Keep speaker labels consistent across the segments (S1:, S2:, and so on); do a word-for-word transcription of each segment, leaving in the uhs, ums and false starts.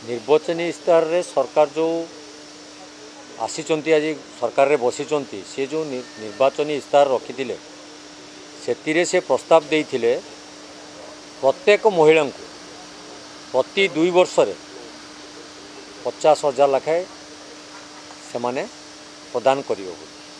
S1: निर्वाचन इस्तार रे सरकार जो आसीचंती आज सरकार रे बसीचंती से जो निर्वाचन इस्तार रखी से से प्रस्ताव देइथिले प्रत्येक महिला को प्रति दुई वर्ष रे पचास हजार लाखाए से माने प्रदान करियो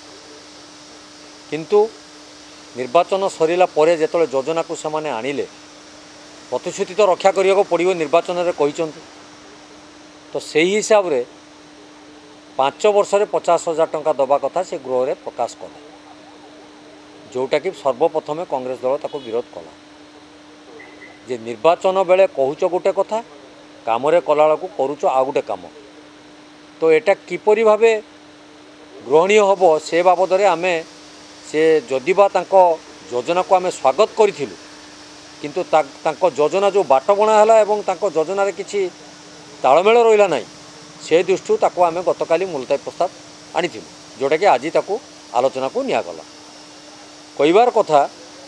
S1: किंतु निर्वाचन सरीला परे जेतले योजना को से माने आनिले प्रतिश्रुति तो रक्षा करियो पड़ियो निर्वाचन रे कहिचंती तो सही हिसाब रे पांच वर्ष रे पचास हजार टंका दबा कथा से गृह रे प्रकाश कला जोटा कि सर्वप्रथमे कांग्रेस दल ताको विरोध कला जे निर्वाचन बेले कहूच गोटे कथा काम कला को करुच आ गोटे काम तो एटा किपरि भावे ग्रहणीय हम से बाबद में आम से जदिबा तांको योजना को आम स्वागत करूँ किंतु तांको योजना जो बाट बणा है एवं तांको योजना रे किछि तालमेल रहा ना से दृष्टि ताको आम गतकाली मुलतवी प्रस्ताव आनी जोटा कि आज ताको आलोचना को निगला कहबार कथा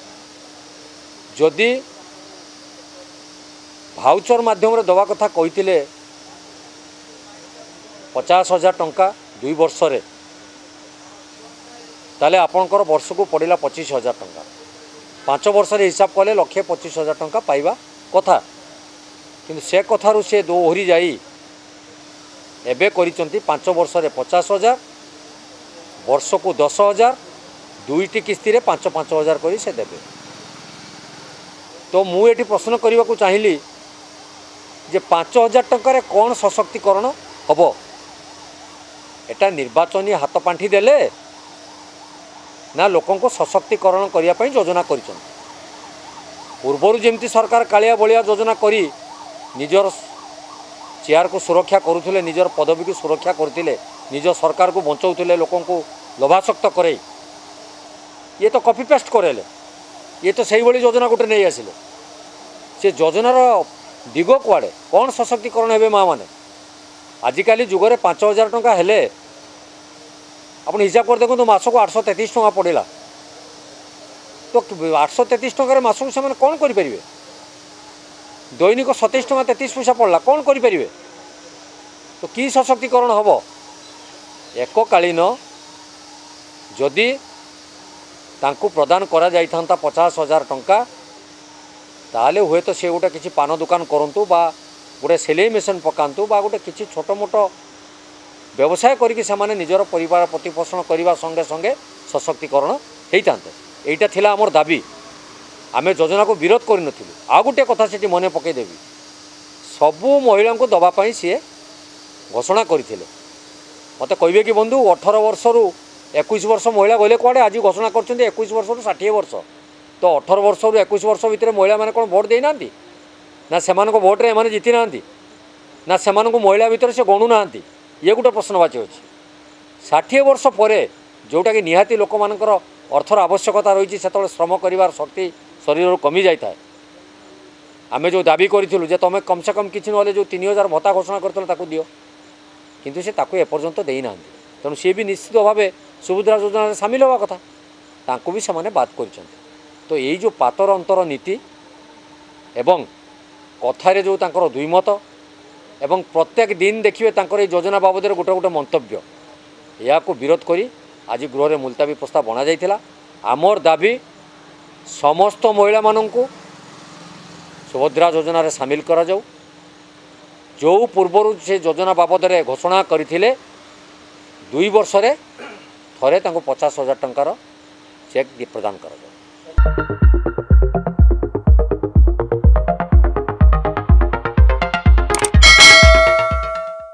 S1: जदि भाउचर माध्यम दवा कथा कही पचास हजार टंका दुई वर्ष रे ताले आपणकर वर्ष को पड़ा पचीस हजार टंका पांच वर्ष रे हिसाब कले लक्षे पचीस हजार टंका पाइबा कथा किंतु से कथारू से दो ओहरी जाई एबे करिचंती पांच वर्ष रे पचास हजार वर्ष को दस हजार दुईटी किस्ती रे पांच पांच हजार करी से देबे तो मु एटी प्रश्न करने को चाहिए जे पांच हजार टंका कौन सशक्तिकरण हम एटा निर्वाचनी हाथ पांठी देले ना लोकों को सशक्तिकरण करने योजना कर पूर्वर जमती सरकार कालिया बलिया योजना करी निजर चेयर को सुरक्षा करुले निजर पदवी को सुरक्षा करते निज सरकार को बचाऊले लोकों को लोभासक्त करे ये तो कॉपी पेस्ट करेले ये तो सही भाई योजना गोटे नहीं आसिले से योजनार दिग कुआड़े कौन सशक्तिकरण हे माँ मैंने आजिकाली जुगरे पांच हजार टंका हेले आप हिसाब कर देखो मास को आठ सौ तैंतीस टंका पड़ा तो आठ सौ तैंतीस टकर मास को से कौन करें दैनिक सतैश टका तैंतीस पैसा पड़ा कौन करें तो कि सशक्तिकरण हम एककालीन जदि तांकु प्रदान करा जाई थांता पचास हजार टंका ताले हुए तो से गोटे किसी पान दुकान करंतु बा गोटे सिलाई मेसीन पकांतु बा गोटे किसी छोट मोट व्यवसाय करके से माने निजर परिवार प्रतिपोषण करने संगे संगे सशक्तिकरण होता एटा थिला आमर दाबी आमे योजना को विरोध कर आ गोटे कथा से मन पकईदेवी सबू महिला को दवापाई सी घोषणा करते मत कहे कि बंधु अठर वर्ष रु इक्कीस वर्ष महिला गले कड़े आज घोषणा कर इक्कीस वर्ष रु षाठी वर्ष तो अठर वर्ष रु इक्कीस वर्ष भितर महिला मैंने कौन भोट देना ना से भोट रे एमाने जीति ना ना से महिला भितर से गणु ना ये गोटे प्रश्नवाची अच्छी षाठी वर्ष पर जोटा कि निहाती लोक मानकर अर्थर आवश्यकता रही से श्रम कर शक्ति शरीर कमी जाए आम जो दाबी करूँ जे तुम कम से कम किसी ना जो तीन हजार भत्ता घोषणा कर दियो किंतु से ताकू एपर्यंत देना तेणु सी भी निश्चित भाव सुभद्रा योजना सामिल हवा कथा तांको भी से बाद कर तो यही जो पातर अंतर नीति एवं कथारे जो तांकर दुईमत एवं प्रत्येक दिन देखिए तांकर योजना बाबद गोटे गोटे मंतव्य या को विरोध करी आज गृह में मुलतवी प्रस्ताव बना जाइथिला आमर दाबी समस्त महिला माननकु सुभद्रा योजना रे सामिल करा जाऊ जो पूर्वर से योजना बाबद में घोषणा करथिले दुई वर्ष रे थरे तांको पचास हजार टंकार चेक प्रदान करा जाऊ।